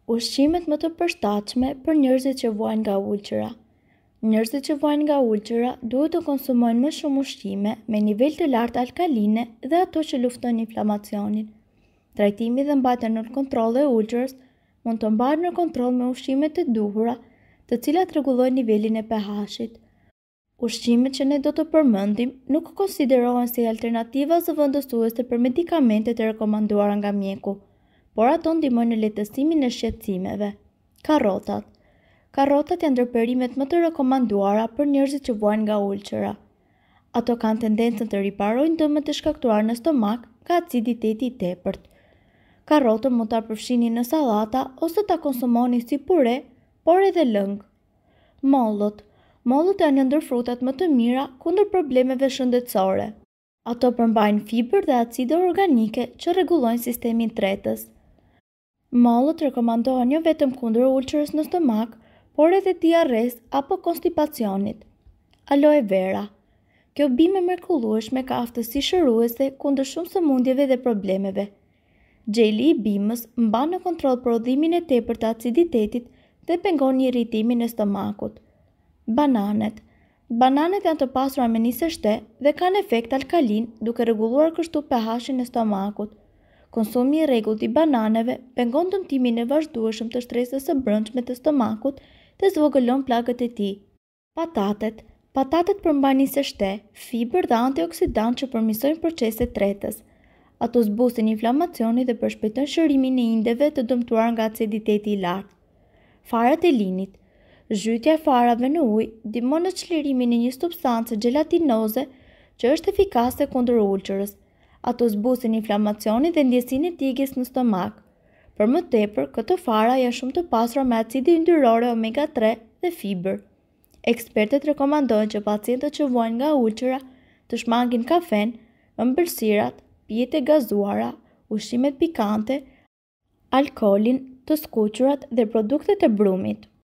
Ushqimet më të përshtatshme për njerëzit që vuajnë nga ulcera. Njerëzit që vuajnë nga ulcera duhet të konsumojnë më shumë ushqime me nivel të lartë alkaline dhe ato që luftojnë inflamacionin. Trajtimi dhe mbajtja në kontroll e ulcers mund të mbahet në kontroll me ushqime të duhura, të cilat rregullojnë nivelin e pH-it. Ushqimet që ne do të përmendim nuk konsiderohen si alternativa zëvendësuese për medikamentet e rekomanduara nga mjeku, por ato ndihmojnë në lehtësimin e shqetësimeve. Karrotat. Karrotat janë ndër perimet më të rekomanduara për njerëzit që vuajnë nga ulcera. Ato kanë tendencën të riparojnë dëmet e shkaktuar në stomak nga aciditeti i tepërt. Karrotën mund ta përfshini në sallata ose ta konsumoni si pure, por edhe lëng. Mollët. Mollët janë ndër frutat më të mira kundër problemeve shëndetësore. Ato përmbajnë fibër dhe acide organike që rregullojnë sistemin tretës. Mollët rekomandohen jo vetëm kundër ulcerës në stomak, por edhe diarres apo konstipacionit. Aloe vera. Kjo bimë e mrekullueshme ka aftësi shëruese kundër shumë sëmundjeve dhe problemeve. Gjeli i bimës mban në kontroll prodhimin e tepërt të aciditetit dhe pengon irritimin e stomakut. Bananet. Bananet janë të pasura me nisë shte dhe kanë efekt alkalin, duke rregulluar kështu pH-in e stomakut. Konsumi i rregullt i bananeve pengon dëmtimin e vazhdueshëm të shtresës së brendshme të stomakut dhe zvogëlon plagët e tij. Patatet. Patatet përmbajnë nisë shte, fibër dhe antioksidant që përmirësojnë proceset tretës. Ato zbusin inflamacionin dhe përshpejtojnë shërimin e indeve të dëmtuar nga aciditeti i lartë. Farat e linit. Zhytja e farave në ujë ndihmon në çlirimin e një substance gjelatinoze që është efikase kundër ulcerës. Ato zbusin inflamacionin dhe ndjesinë e djegjes në stomak. Për më tepër, këto fara janë shumë të pasura me acide yndyrore omega 3 dhe fibër. Ekspertët rekomandojnë që pacientët që vuajnë nga ulcera të shmangin kafen, ëmbëlsirat, pijet e gazuara, ushqimet pikante, alkoolin, të skuqurat dhe produktet e brumit.